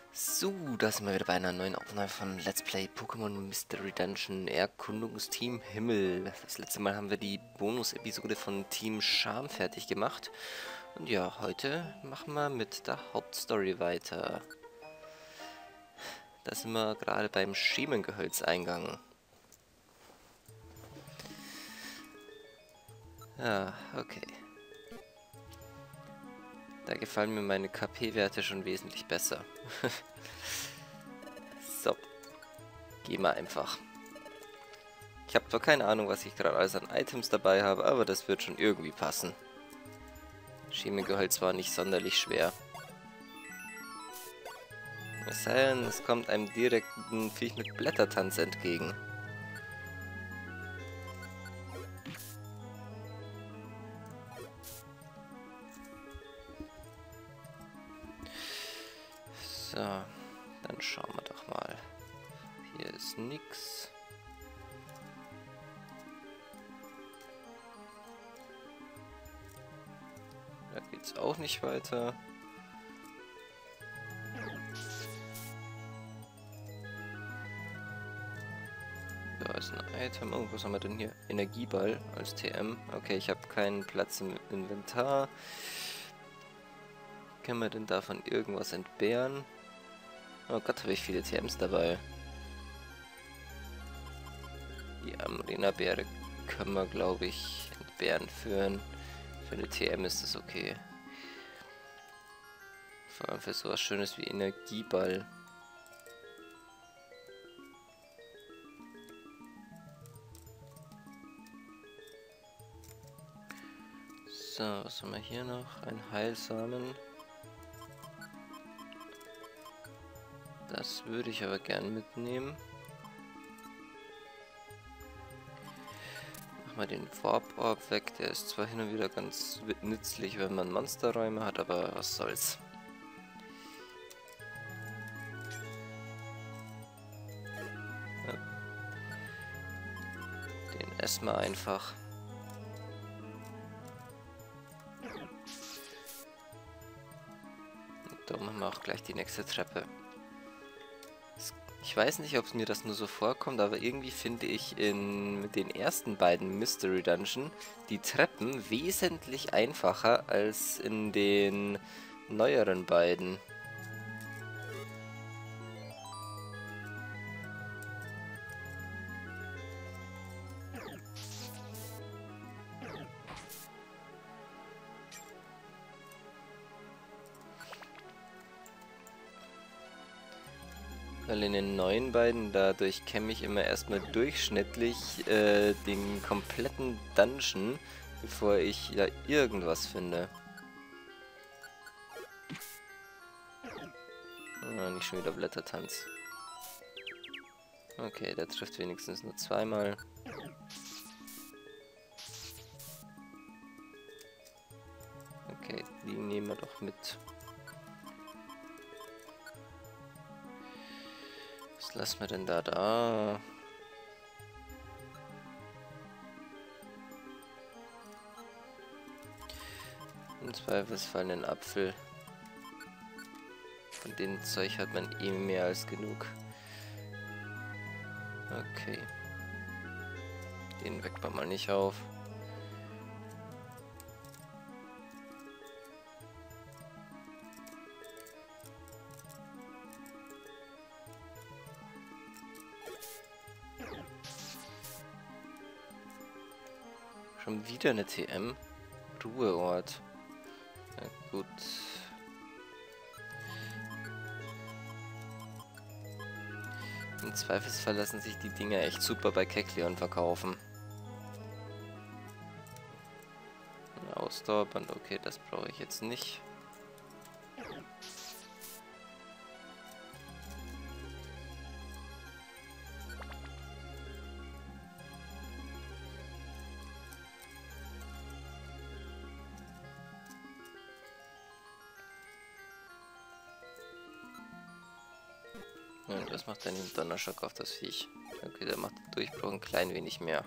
So, da sind wir wieder bei einer neuen Aufnahme von Let's Play Pokémon Mystery Dungeon Erkundungsteam Himmel. Das letzte Mal haben wir die Bonus-Episode von Team Charme fertig gemacht. Und ja, heute machen wir mit der Hauptstory weiter. Da sind wir gerade beim Schemengehölzeingang. Ja, okay. Da gefallen mir meine KP-Werte schon wesentlich besser. So, gehen wir einfach. Ich habe zwar keine Ahnung, was ich gerade alles an Items dabei habe, aber das wird schon irgendwie passen. Schemengehölz war nicht sonderlich schwer. Es sei denn, es kommt einem direkt ein Viech mit Blättertanz entgegen. So, dann schauen wir doch mal. Hier ist nix. Da geht's auch nicht weiter. Da ist ein Item. Oh, was haben wir denn hier? Energieball als TM. Okay, ich habe keinen Platz im Inventar. Können wir denn davon irgendwas entbehren? Oh Gott, habe ich viele TMs dabei. Die Amrena-Beere können wir, glaube ich, entbehren führen. Für eine TM ist das okay. Vor allem für sowas Schönes wie Energieball. So, was haben wir hier noch? Ein Heilsamen. Das würde ich aber gern mitnehmen. Mach mal den Warp-Orb weg. Der ist zwar hin und wieder ganz nützlich, wenn man Monsterräume hat, aber was soll's. Ja. Den essen wir einfach. Und da machen wir auch gleich die nächste Treppe. Ich weiß nicht, ob mir das nur so vorkommt, aber irgendwie finde ich in den ersten beiden Mystery Dungeon die Treppen wesentlich einfacher als in den neueren beiden. Weil in den neuen beiden, da durchkämme ich immer erstmal durchschnittlich den kompletten Dungeon, bevor ich da irgendwas finde. Ah, nicht schon wieder Blättertanz. Okay, der trifft wenigstens nur zweimal. Okay, die nehmen wir doch mit. Was lassen wir denn da? Im Zweifelsfall einen Apfel. Von dem Zeug hat man eh mehr als genug. Okay. Den weckt man mal nicht auf. Schon wieder eine TM. Ruheort. Na gut. Im Zweifelsfall lassen sich die Dinger echt super bei Kecleon verkaufen. Ein Ausdauerband, okay, das brauche ich jetzt nicht. Und was macht dann den Donnerschock auf das Viech? Okay, der macht den Durchbruch ein klein wenig mehr.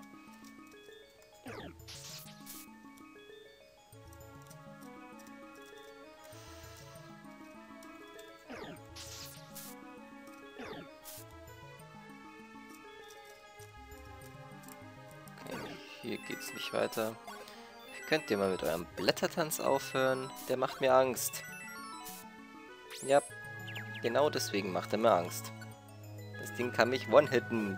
Hier geht's nicht weiter. Könnt ihr mal mit eurem Blättertanz aufhören? Der macht mir Angst. Ja, genau deswegen macht er mir Angst. Das Ding kann mich one-hitten.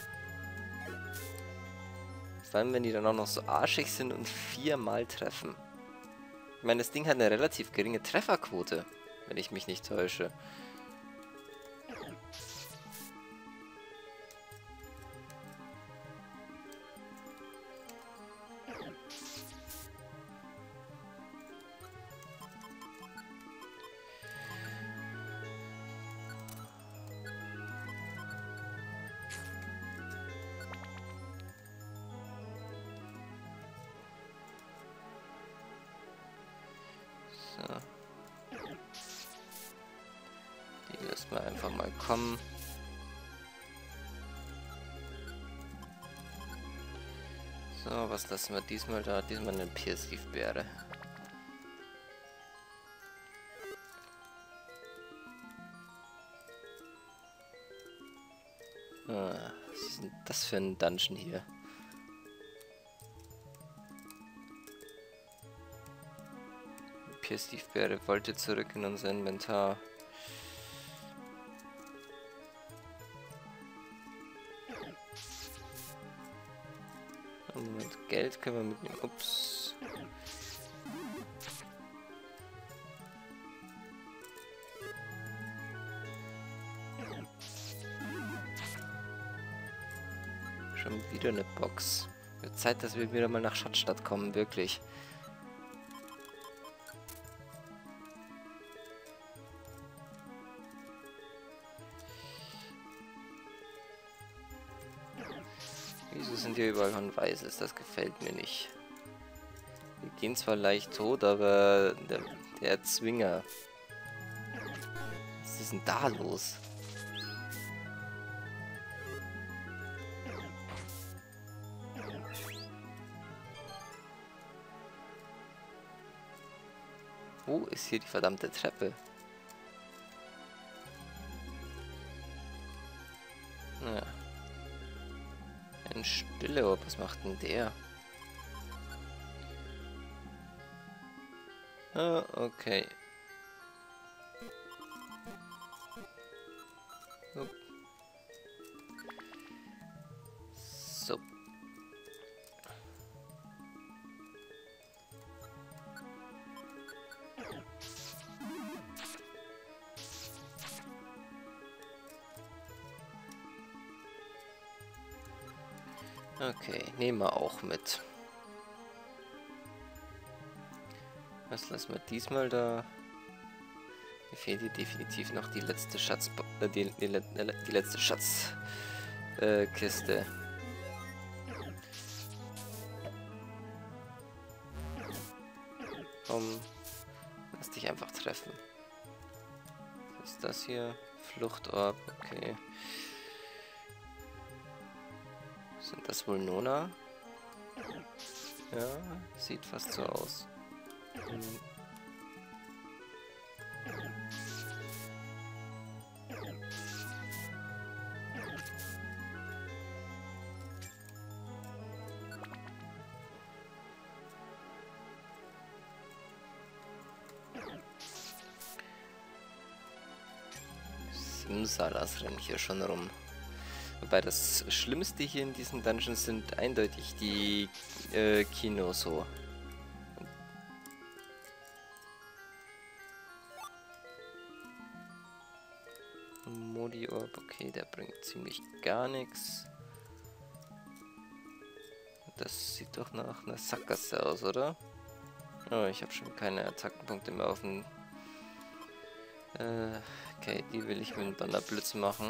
Vor allem, wenn die dann auch noch so arschig sind und 4-mal treffen. Ich meine, das Ding hat eine relativ geringe Trefferquote, wenn ich mich nicht täusche. So. Die lassen wir einfach mal kommen. So, was lassen wir diesmal da? Diesmal eine Pierce-Leaf-Beere. Was ist denn das für ein Dungeon hier? Pierce-Leaf-Beere wollte zurück in unser Inventar. Moment, Geld können wir mitnehmen. Ups. Schon wieder eine Box. Wird Zeit, dass wir wieder mal nach Schatzstadt kommen, wirklich. Wieso sind hier überall schon Weißes? Das gefällt mir nicht. Wir gehen zwar leicht tot, aber der Zwinger. Was ist denn da los? Wo ist hier die verdammte Treppe? Ja. Ein Stilleorb, was macht denn der? Ah, okay. So. Okay, nehmen wir auch mit. Was lassen wir diesmal da? Mir fehlt hier definitiv noch die letzte die letzte Schatzkiste. Komm, lass dich einfach treffen. Was ist das hier? Fluchtorb, okay. Sind das wohl Nona? Ja, sieht fast so aus. Simsalas rennen hier schon rum. Wobei das Schlimmste hier in diesen Dungeons sind eindeutig die Kinoso. Modi-Orb, okay, der bringt ziemlich gar nichts. Das sieht doch nach einer Sackgasse aus, oder? Oh, ich habe schon keine Attackenpunkte mehr auf dem... okay, die will ich mit dem Donnerblitz machen.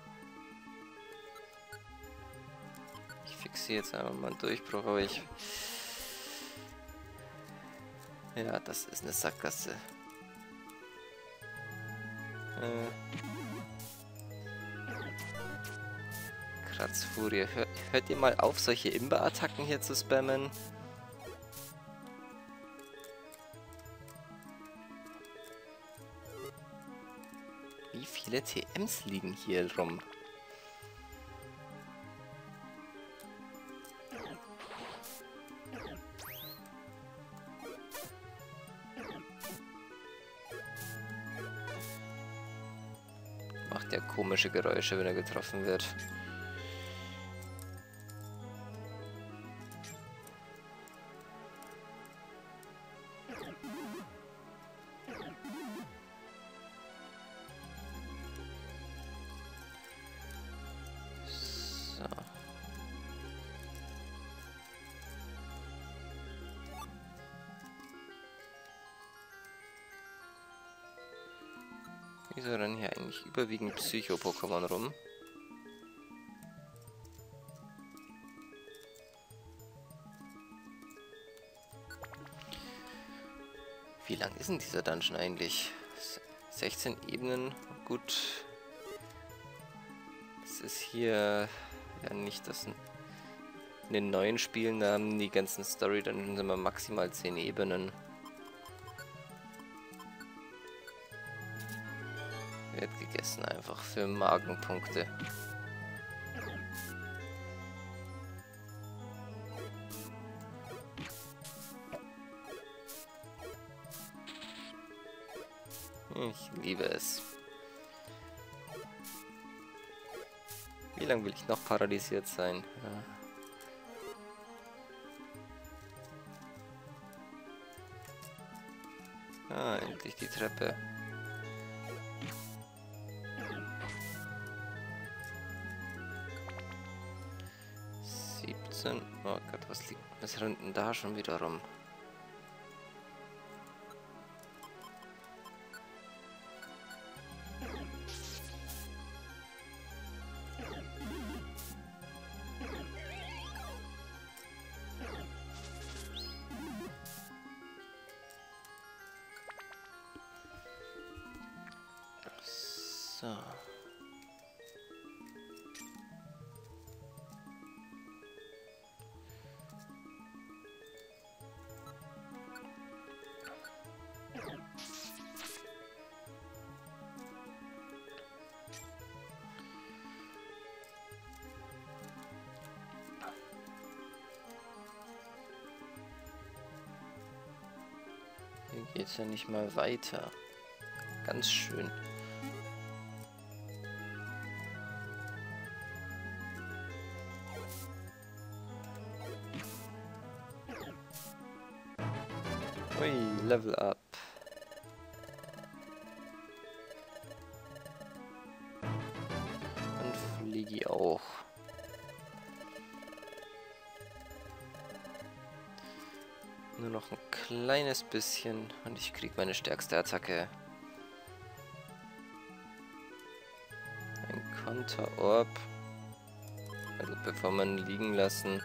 Ich fixiere jetzt einmal mal einen Durchbruch, aber ich... Ja, das ist eine Sackgasse. Kratzfurie. Hört ihr mal auf, solche Imber-Attacken hier zu spammen? Wie viele TMs liegen hier rum? Macht ja komische Geräusche, wenn er getroffen wird. So. Wieso rennen hier eigentlich überwiegend Psycho-Pokémon rum? Wie lang ist denn dieser Dungeon eigentlich? 16 Ebenen, gut. Es ist hier ja nicht das in den neuen Spielen, da haben die ganzen Story-Dungeons immer maximal 10 Ebenen. Wird gegessen einfach für Magenpunkte. Ich liebe es. Wie lange will ich noch paralysiert sein? Ja. Ah, endlich die Treppe. Oh Gott, was rennt denn da schon wieder rum? So. Hier geht's ja nicht mal weiter. Ganz schön. Ui, Level up. Und Fliegi auch. Nur noch ein kleines bisschen und ich krieg meine stärkste Attacke. Ein Konterorb. Also bevor man liegen lassen.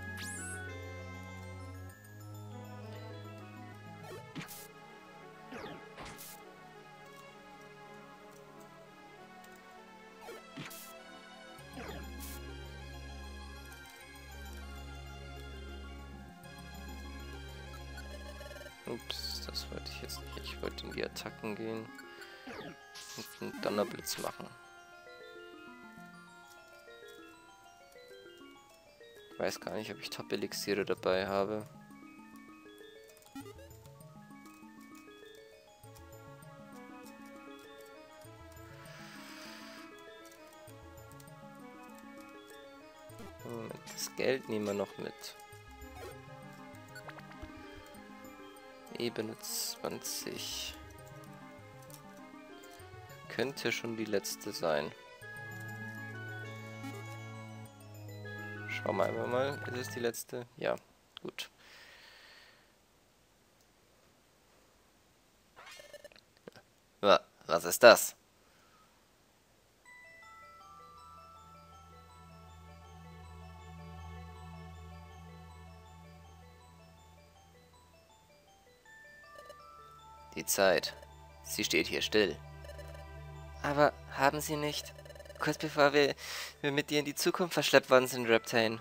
Ups, das wollte ich jetzt nicht. Ich wollte in die Attacken gehen und einen Donnerblitz machen. Ich weiß gar nicht, ob ich Top-Elixiere dabei habe. Moment, das Geld nehmen wir noch mit. Ebene 20. Könnte schon die letzte sein. Schauen wir einfach mal. Ist es die letzte? Ja, gut. Was ist das? Die Zeit. Sie steht hier still. Aber haben Sie nicht? Kurz bevor wir mit dir in die Zukunft verschleppt worden sind, Reptane.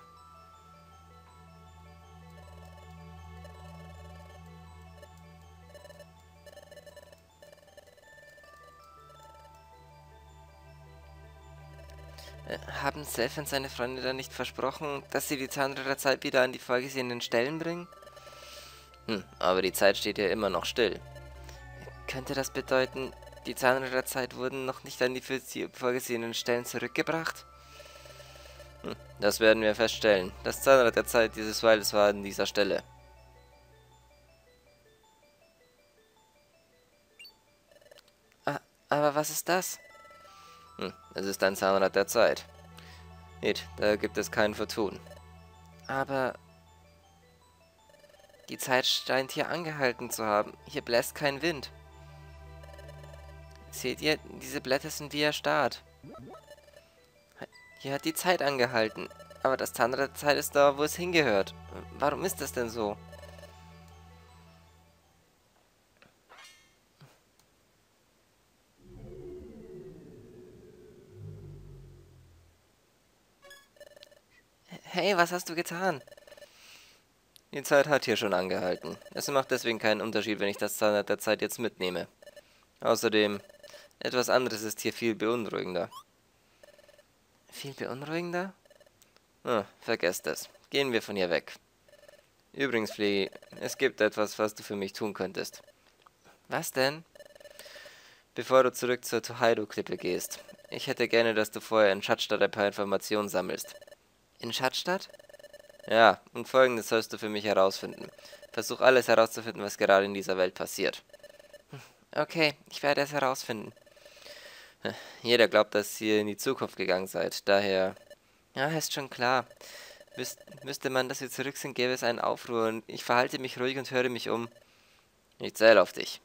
Haben Self und seine Freunde dann nicht versprochen, dass sie die Zahnräder Zeit wieder an die vorgesehenen Stellen bringen? Aber die Zeit steht ja immer noch still. Könnte das bedeuten, Die Zahnräder der Zeit wurden noch nicht an die für sie vorgesehenen Stellen zurückgebracht? Das werden wir feststellen. Das Zahnrad der Zeit dieses Waldes war an dieser Stelle. Aber was ist das? Es ist ein Zahnrad der Zeit. Nicht, da gibt es kein Vertun. Aber die Zeit scheint hier angehalten zu haben. Hier bläst kein Wind. Seht ihr, diese Blätter sind wie erstarrt. Hier hat die Zeit angehalten. Aber das Zahnrad der Zeit ist da, wo es hingehört. Warum ist das denn so? Hey, was hast du getan? Die Zeit hat hier schon angehalten. Es macht deswegen keinen Unterschied, wenn ich das Zahnrad der Zeit jetzt mitnehme. Außerdem, etwas anderes ist hier viel beunruhigender. Viel beunruhigender? Vergesst es. Gehen wir von hier weg. Übrigens, Flee, es gibt etwas, was du für mich tun könntest. Was denn? Bevor du zurück zur Tokaido-Klippe gehst. Ich hätte gerne, dass du vorher in Schatzstadt ein paar Informationen sammelst. In Schatzstadt? Ja, und Folgendes sollst du für mich herausfinden. Versuch alles herauszufinden, was gerade in dieser Welt passiert. Okay, ich werde es herausfinden. Jeder glaubt, dass ihr in die Zukunft gegangen seid, daher... Ja, ist schon klar. Wüsste man, dass wir zurück sind, gäbe es einen Aufruhr und ich verhalte mich ruhig und höre mich um. Ich zähle auf dich.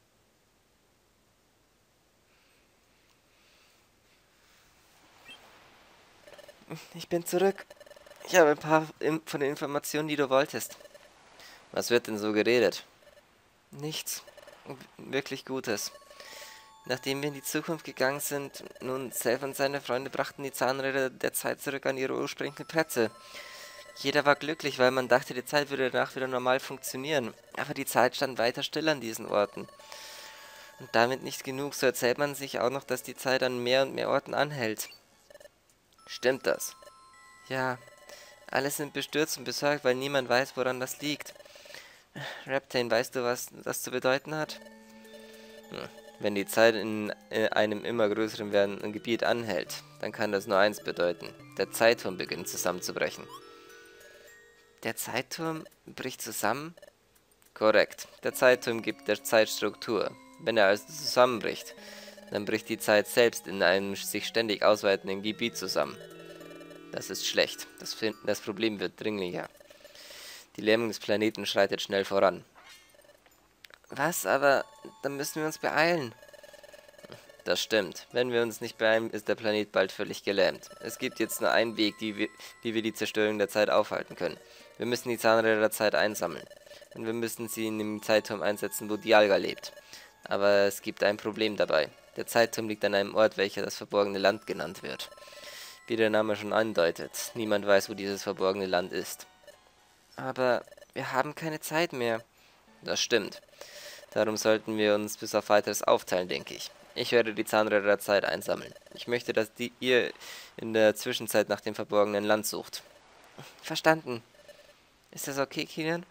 Ich bin zurück. Ich habe ein paar von den Informationen, die du wolltest. Was wird denn so geredet? Nichts. Wirklich Gutes. Nachdem wir in die Zukunft gegangen sind, nun, Self und seine Freunde brachten die Zahnräder der Zeit zurück an ihre ursprünglichen Plätze. Jeder war glücklich, weil man dachte, die Zeit würde danach wieder normal funktionieren. Aber die Zeit stand weiter still an diesen Orten. Und damit nicht genug, so erzählt man sich auch noch, dass die Zeit an mehr und mehr Orten anhält. Stimmt das? Ja, alle sind bestürzt und besorgt, weil niemand weiß, woran das liegt. Reptane, weißt du, was das zu bedeuten hat? Wenn die Zeit in einem immer größeren werdenden Gebiet anhält, dann kann das nur eins bedeuten. Der Zeitturm beginnt zusammenzubrechen. Der Zeitturm bricht zusammen? Korrekt. Der Zeitturm gibt der Zeit Struktur. Wenn er also zusammenbricht, dann bricht die Zeit selbst in einem sich ständig ausweitenden Gebiet zusammen. Das ist schlecht. Das Problem wird dringlicher. Die Lähmung des Planeten schreitet schnell voran. Was? Aber dann müssen wir uns beeilen. Das stimmt. Wenn wir uns nicht beeilen, ist der Planet bald völlig gelähmt. Es gibt jetzt nur einen Weg, wie wir die Zerstörung der Zeit aufhalten können. Wir müssen die Zahnräder der Zeit einsammeln. Und wir müssen sie in dem Zeitturm einsetzen, wo Dialga lebt. Aber es gibt ein Problem dabei. Der Zeitturm liegt an einem Ort, welcher das verborgene Land genannt wird. Wie der Name schon andeutet, niemand weiß, wo dieses verborgene Land ist. Aber wir haben keine Zeit mehr. Das stimmt. Darum sollten wir uns bis auf weiteres aufteilen, denke ich. Ich werde die Zahnräder der Zeit einsammeln. Ich möchte, dass ihr in der Zwischenzeit nach dem verborgenen Land sucht. Verstanden. Ist das okay, Kilian?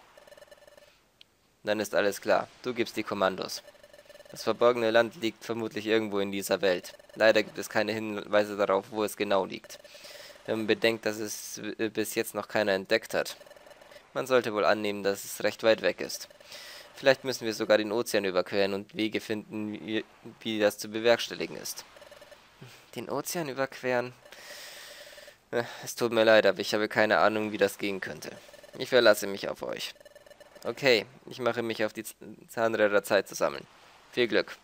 Dann ist alles klar. Du gibst die Kommandos. Das verborgene Land liegt vermutlich irgendwo in dieser Welt. Leider gibt es keine Hinweise darauf, wo es genau liegt. Wenn man bedenkt, dass es bis jetzt noch keiner entdeckt hat. Man sollte wohl annehmen, dass es recht weit weg ist. Vielleicht müssen wir sogar den Ozean überqueren und Wege finden, wie das zu bewerkstelligen ist. Den Ozean überqueren? Es tut mir leid, aber ich habe keine Ahnung, wie das gehen könnte. Ich verlasse mich auf euch. Okay, ich mache mich auf die Zahnräder der Zeit zu sammeln. Viel Glück.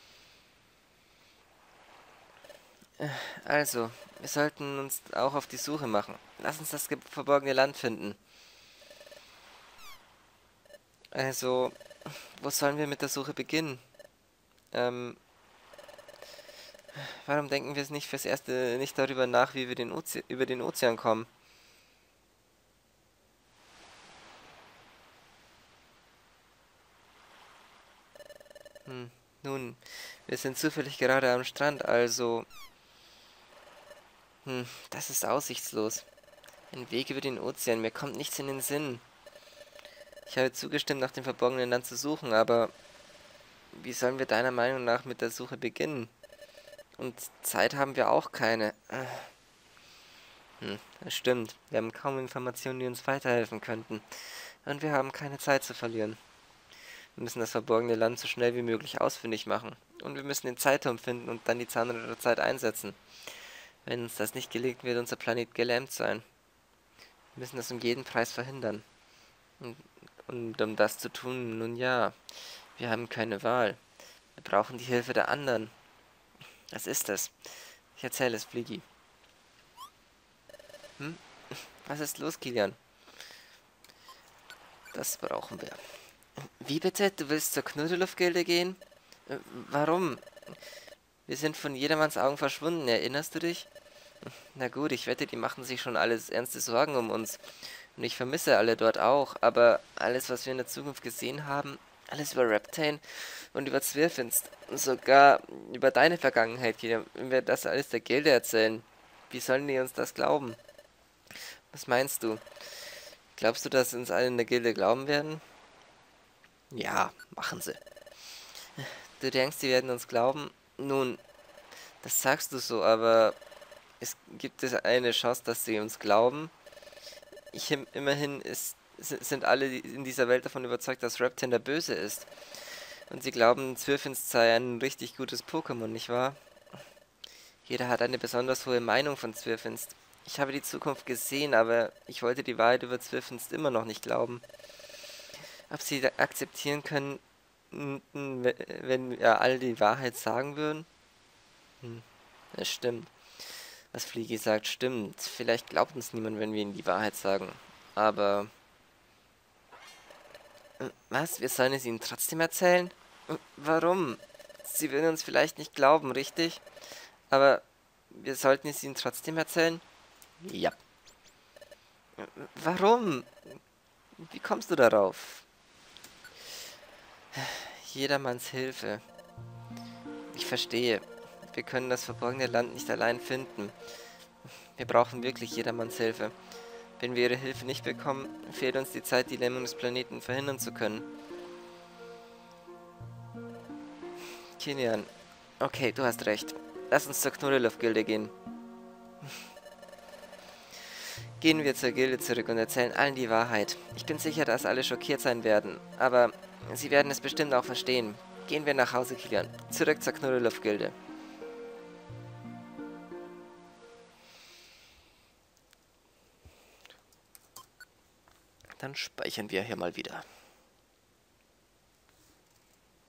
Also, wir sollten uns auch auf die Suche machen. Lass uns das verborgene Land finden. Also, wo sollen wir mit der Suche beginnen? Warum denken wir es nicht fürs Erste nicht darüber nach, wie wir über den Ozean kommen? Nun, wir sind zufällig gerade am Strand, also... das ist aussichtslos. Ein Weg über den Ozean, mir kommt nichts in den Sinn. Ich habe zugestimmt, nach dem verborgenen Land zu suchen, aber... wie sollen wir deiner Meinung nach mit der Suche beginnen? Und Zeit haben wir auch keine. Das stimmt. Wir haben kaum Informationen, die uns weiterhelfen könnten. Und wir haben keine Zeit zu verlieren. Wir müssen das verborgene Land so schnell wie möglich ausfindig machen. Und wir müssen den Zeitturm finden und dann die Zahnräder der Zeit einsetzen. Wenn uns das nicht gelingt, wird unser Planet gelähmt sein. Wir müssen das um jeden Preis verhindern. Und, und um das zu tun, nun ja, wir haben keine Wahl. Wir brauchen die Hilfe der anderen. Das ist es. Ich erzähle es, Fliegi. Hm? Was ist los, Kilian? Das brauchen wir. Wie bitte? Du willst zur Knuddeluff-Gilde gehen? Warum? Wir sind von jedermanns Augen verschwunden, erinnerst du dich? Na gut, ich wette, die machen sich schon alles ernste Sorgen um uns. Und ich vermisse alle dort auch, aber alles, was wir in der Zukunft gesehen haben, alles über Reptane und über Zwirfinst, und sogar über deine Vergangenheit, Kilian, wenn wir das alles der Gilde erzählen, wie sollen die uns das glauben? Was meinst du? Glaubst du, dass uns alle in der Gilde glauben werden? Ja, machen sie. Du denkst, sie werden uns glauben? Nun, das sagst du so, aber gibt es eine Chance, dass sie uns glauben? Immerhin sind alle in dieser Welt davon überzeugt, dass Reptile der Böse ist. Und sie glauben, Zwirfinst sei ein richtig gutes Pokémon, nicht wahr? Jeder hat eine besonders hohe Meinung von Zwirfinst. Ich habe die Zukunft gesehen, aber ich wollte die Wahrheit über Zwirfinst immer noch nicht glauben. Ob sie akzeptieren können, wenn wir alle die Wahrheit sagen würden? Das stimmt. Was Fliegi sagt, stimmt. Vielleicht glaubt uns niemand, wenn wir ihnen die Wahrheit sagen. Aber... Was? Wir sollen es ihnen trotzdem erzählen? Warum? Sie würden uns vielleicht nicht glauben, richtig? Aber wir sollten es ihnen trotzdem erzählen? Ja. Warum? Wie kommst du darauf? Jedermanns Hilfe. Ich verstehe. Wir können das verborgene Land nicht allein finden. Wir brauchen wirklich jedermanns Hilfe. Wenn wir ihre Hilfe nicht bekommen, fehlt uns die Zeit, die Lähmung des Planeten verhindern zu können. Kilian, okay, du hast recht. Lass uns zur Knuddeluff-Gilde gehen. Gehen wir zur Gilde zurück und erzählen allen die Wahrheit. Ich bin sicher, dass alle schockiert sein werden, aber sie werden es bestimmt auch verstehen. Gehen wir nach Hause, Kilian. Zurück zur Knuddeluff-Gilde. Dann speichern wir hier mal wieder.